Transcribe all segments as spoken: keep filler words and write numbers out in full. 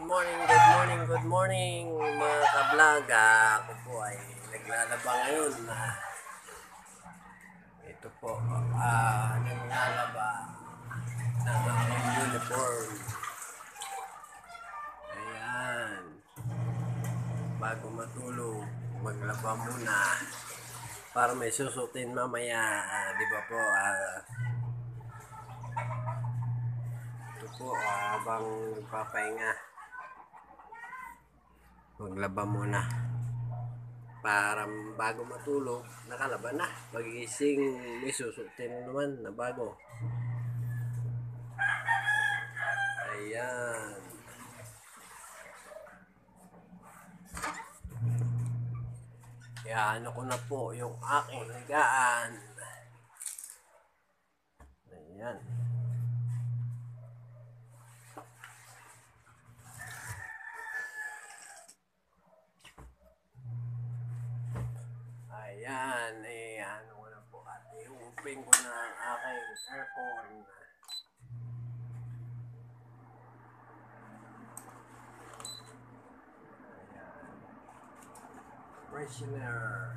morning, good morning, good morning mga ka-vlog. Ah, Ako po ay naglalaba ngayon. Ah, ito po, ah, naglalaba ng aking uniform. Ayan. Bago matulog, maglaba muna para may susutin mamaya. Ah, di ba po? Ah, ito po, ah, habang nagpapahinga, maglaba muna para bago matulog nakalaba na, pagising may susutin na naman na bago. Ayan, yan ko na po yung aking higaan. Ayan, ayan, eh ano ko na po at i-open ko na ang aking aircon. Freshener.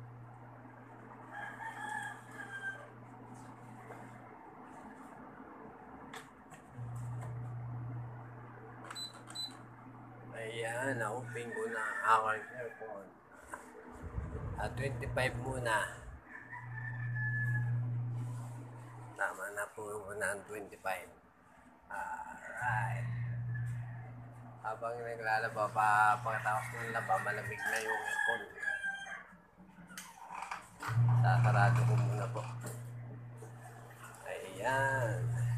Ayan, na-open ko na ang aking aircon. At twenty-five muna. Tama na po muna ang twenty-five. Alright. Habang naglalaba pa, pagkatapos ng laba, malamig na yung aircon. Sasarado ko muna po. Ayan.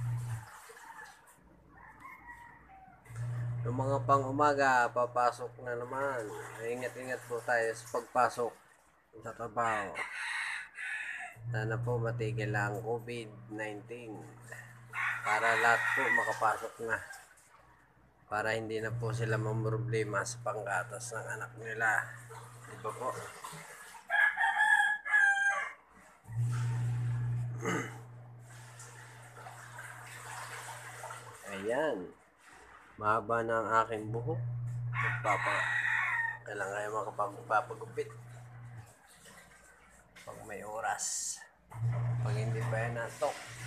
Yung mga pang umaga, papasok na naman. Ingat-ingat po tayo sa pagpasok sa trabaho. Sana po matigil ang COVID nineteen. Para lahat po makapasok na. Para hindi na po sila mamroblema sa panggatas ng anak nila. Diba po? Ayan. Mahaba na ang aking buhok. Magpapa, kailangan kayo makapagpapagupit pag may oras. Pag hindi pa yan natok.